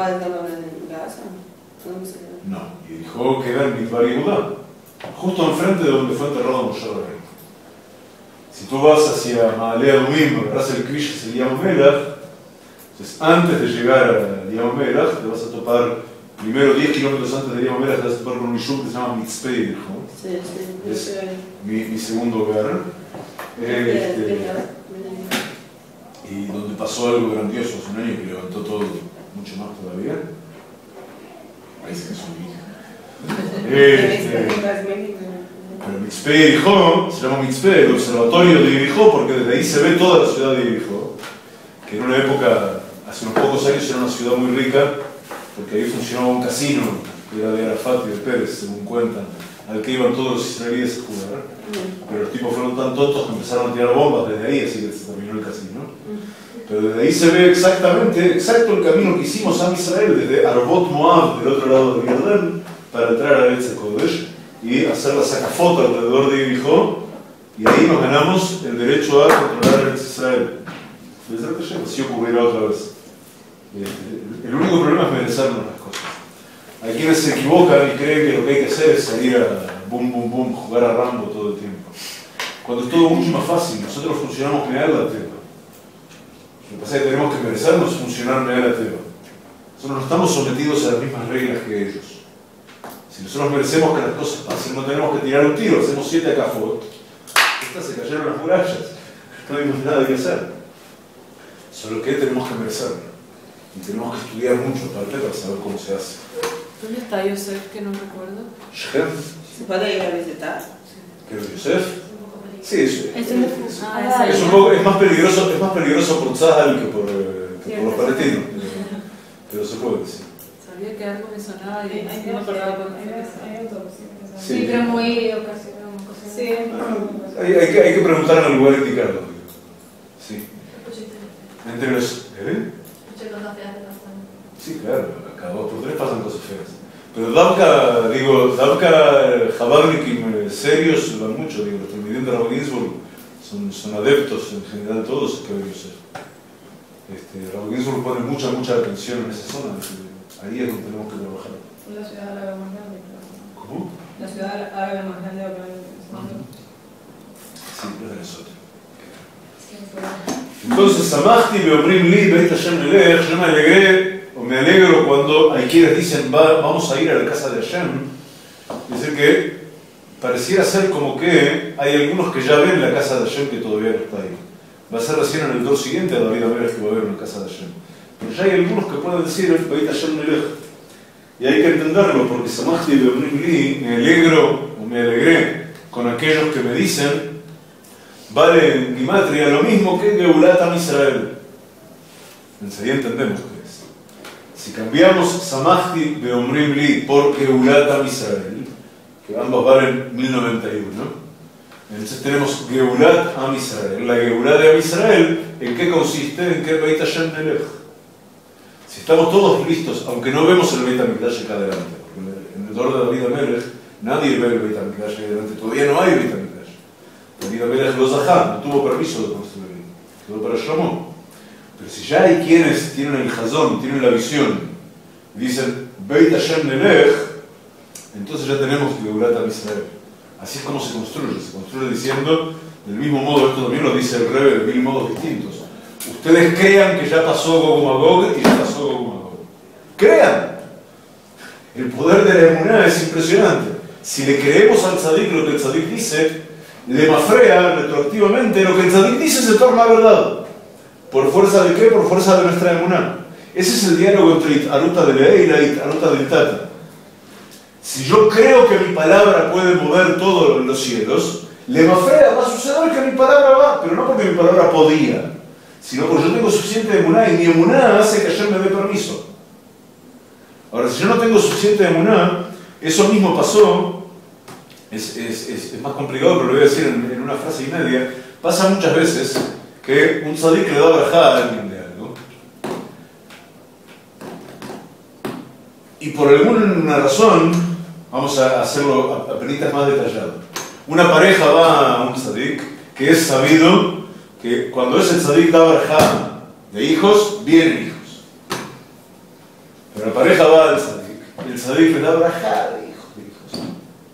No, y dijo que era en Midbar Yehudá, justo enfrente de donde fue enterrado Moshe Rabbeinu. Si tú vas hacia Maaleh Adumim, agarras el Krish que se llama Melach, entonces antes de llegar a Yam Melach te vas a topar, primero diez kilómetros antes de Yam Melach te vas a topar con un yishub que se llama Mitzpeh Yerichó. Sí, sí, es mi, mi segundo hogar. Este, y donde pasó algo grandioso hace un año que levantó todo mucho más todavía. Ahí se casó mi hija. Este, pero Mitzpeh Yerichó se llama Mitzpeh, el observatorio de Yerichó, porque desde ahí se ve toda la ciudad de Yerichó, que en una época, hace unos pocos años, era una ciudad muy rica, porque ahí funcionaba un casino, que era de Arafat y de Pérez, según cuentan, al que iban todos los israelíes a jugar. Pero los tipos fueron tan tontos que empezaron a tirar bombas desde ahí, así que se terminó el casino. Pero desde ahí se ve exactamente, exacto el camino que hicimos a Israel, desde Arbot Moab, del otro lado del Jordán, para entrar a Eretz HaKodesh y hacer la sacafoto alrededor de Jericó, y ahí nos ganamos el derecho a controlar Eretz Israel. Así ocurrirá otra vez. El único problema es merecernos las cosas. Hay quienes se equivocan y creen que lo que hay que hacer es salir a boom, boom, boom, jugar a Rambo todo el tiempo. Cuando es todo mucho más fácil, nosotros funcionamos meal la teba. Lo que pasa es que tenemos que merecernos funcionar meal la teba. Nosotros no estamos sometidos a las mismas reglas que ellos. Si nosotros merecemos que las cosas pasen, no tenemos que tirar un tiro, hacemos siete acá fuego. Estas se cayeron las murallas, no hay nada que hacer. Solo que tenemos que merecerlo. Y tenemos que estudiar mucho aparte para saber cómo se hace. ¿Dónde está Yosef, que no recuerdo? Shem. ¿Se puede ir a visitar? ¿Qué es Yosef? Sí, es, Es, es, ah, es un poco, es más peligroso, es más peligroso por Tzahal que por, eh, que por los palestinos. Pero, pero se puede decir. Sabía que algo me sonaba y Hay, hay, no me acordaba cuando hay, fue eso. hay otros, sí, Sí. sí, pero muy ocasional. Sí. Hay, hay, que, hay que preguntar en el lugar indicado. Sí. Entre los... ¿Eh? Sí, claro, cada dos por tres pasan cosas feas. Pero Dabka, digo, Dabka, Jabadnikim serios van mucho, digo, los talmidim de Rabbi Ginsburg son, son adeptos en general todos que ven Yosef. Este, Rabbi Ginsburg pone mucha, mucha atención en esa zona, ahí es donde tenemos que trabajar. La ciudad árabe más grande. ¿Cómo? La ciudad árabe más grande de Sí, es de nosotros. Entonces, Samachti beomrim li beit Hashem lelech, yo me alegré o me alegro cuando hay quienes dicen Va, vamos a ir a la casa de Hashem. Es decir que pareciera ser como que hay algunos que ya ven la casa de Hashem que todavía no está ahí. Va a ser recién en el dor siguiente a David Amelech que va a haber una casa de Hashem. Pero ya hay algunos que pueden decir beit Hashem lelech. Y hay que entenderlo porque Samachti beomrim li, me alegro o me alegré con aquellos que me dicen vale en Gimatria lo mismo que Geulat Am Israel. Enseguida entendemos qué es. Si cambiamos Samachti Beomrim Li por Geulat Am Israel, que ambos valen mil noventa y uno, entonces tenemos Geulat Am Israel. La Geulat de Am Israel, ¿en qué consiste? En que Beit Hashem Nelech. si estamos todos listos, aunque no vemos el Beit HaMikdash acá adelante, porque en el dolor de David Amelech nadie ve el Beit HaMikdash acá adelante, todavía no hay Beit HaMikdash. David Amelech lo zahá, no tuvo permiso de construir, quedó para Shlomo. Pero si ya hay quienes tienen el Hazón, tienen la visión, y dicen Beit Hashem Nelech, entonces ya tenemos Geulat Am Israel. Así es como se construye, se construye diciendo, del mismo modo, esto también lo dice el Rebbe de mil modos distintos. Ustedes crean que ya pasó Gog Magog y ya pasó Gog Magog. Crean. El poder de la emuná es impresionante. Si le creemos al tzadik lo que el tzadik dice, le mafrea retroactivamente lo que el tzadik dice se torna verdad. ¿Por fuerza de qué? Por fuerza de nuestra emuná. Ese es el diálogo entre Aruta de Leila y Aruta del Tata. Si yo creo que mi palabra puede mover todos los cielos, le mafrea, va a suceder que mi palabra va, pero no porque mi palabra podía, sino porque yo tengo suficiente emuná y mi emuná hace que ayer me dé permiso. Ahora, si yo no tengo suficiente emuná, eso mismo pasó, es, es, es, es más complicado, pero lo voy a decir en, en una frase y media, pasa muchas veces que un tzadik le da barajada a alguien de algo, y por alguna razón, vamos a hacerlo apenas más detallado. Una pareja va a un tzadik que es sabido que cuando ese tzadik da barajá de hijos, vienen hijos. Pero la pareja va al tzadik y el tzadik le da barajá de hijos, de hijos.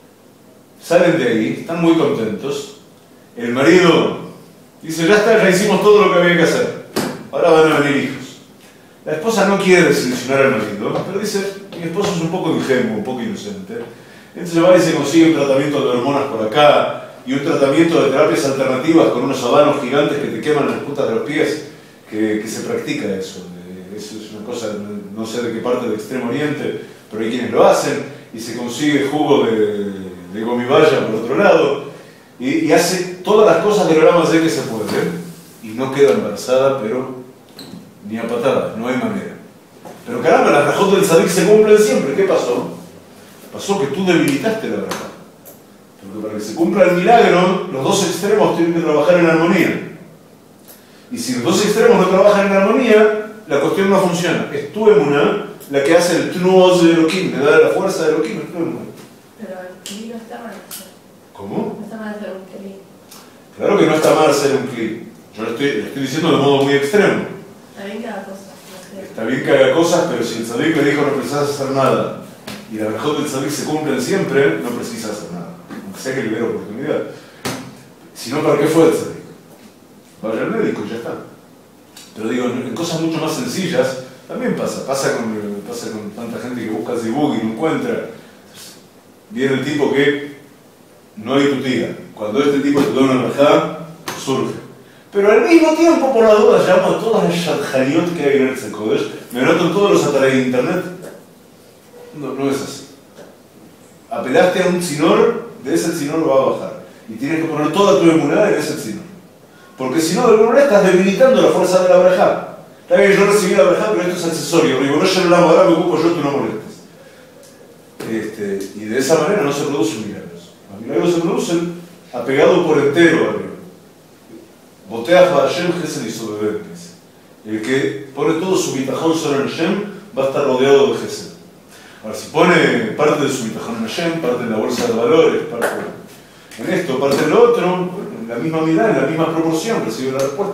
Salen de ahí, están muy contentos. El marido dice, ya está, ya hicimos todo lo que había que hacer. Ahora van a venir hijos. La esposa no quiere desilusionar al marido, pero dice, mi esposo es un poco ingenuo, un poco inocente. Entonces va y se consigue un tratamiento de hormonas por acá y un tratamiento de terapias alternativas con unos habanos gigantes que te queman las puntas de los pies, que, que se practica eso. Eso es una cosa, no sé de qué parte del Extremo Oriente, pero hay quienes lo hacen, y se consigue jugo de, de gomibaya por otro lado, y, y hace todas las cosas del Olam Hazé que se puede, y no queda embarazada, pero ni a patadas, no hay manera. Pero caramba, las rajot del tzadik se cumplen siempre. ¿Qué pasó? Pasó que tú debilitaste la verdad. Porque para que se cumpla el milagro, los dos extremos tienen que trabajar en armonía. Y si los dos extremos no trabajan en armonía, la cuestión no funciona. Es tu emuná la que hace el tnuoz de Elohim, le da la fuerza de Elohim, es tu emuná. Pero el kli no está mal. ¿Cómo? No está mal hacer un kli. Claro que no está mal hacer un kli. Yo le estoy, le estoy diciendo de modo muy extremo. Está bien cada cosa. Está bien que haga cosas, pero si el tzadik le dijo no precisas hacer nada, y la rajot del tzadik se cumplen siempre, no precisa hacer nada. Aunque sea que le dé oportunidad. Si no, ¿para qué fue el tzadik? Vaya al médico y ya está. Pero digo, en cosas mucho más sencillas, también pasa. Pasa con, pasa con tanta gente que busca zibug y no encuentra. Viene el tipo que no hay tu tía. Cuando este tipo te da una rajá, surge. Pero al mismo tiempo, por la duda, llamo a todas las shadchaniot que hay en el Tzekodesh, me anoto en todos los atares de internet. No, no es así. Apelaste a un tzinor, de ese tzinor lo va a bajar. Y tienes que poner toda tu emuná en ese tzinor. Porque si no, de alguna manera estás debilitando la fuerza de la brajá. Está bien, yo recibí la brajá, pero esto es accesorio. Digo, no, yo no la hago, ahora me ocupo yo, tú no molestes. Este, y de esa manera no se producen milagros. Los milagros se producen apegados por entero a Dios. Boteach va Hashem Gesed y Sobebentes. El que pone todo su bitajón solo en Hashem va a estar rodeado de Gesed. Ahora, si pone parte de su bitajón en Hashem, parte en la bolsa de valores, parte en esto, parte en lo otro, en la misma mirada, en la misma proporción, recibe la respuesta.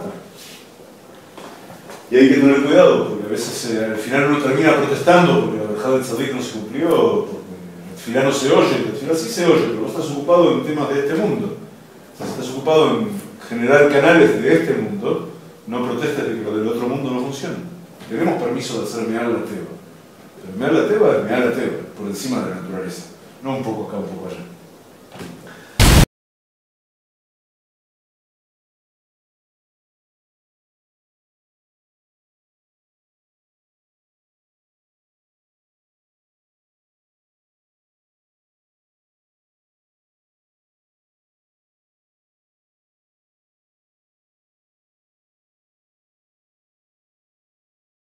Y hay que tener cuidado, porque a veces eh, al final uno termina protestando porque la verdad del tzadik no se cumplió, porque al final no se oye, al final sí se oye, pero vos estás ocupado en temas de este mundo. Estás ocupado en generar canales de este mundo, no protestes de que lo del otro mundo no funciona. Tenemos permiso de hacer mear la teba. Pero mear la teba es mear la teba, por encima de la naturaleza. No un poco acá, un poco allá.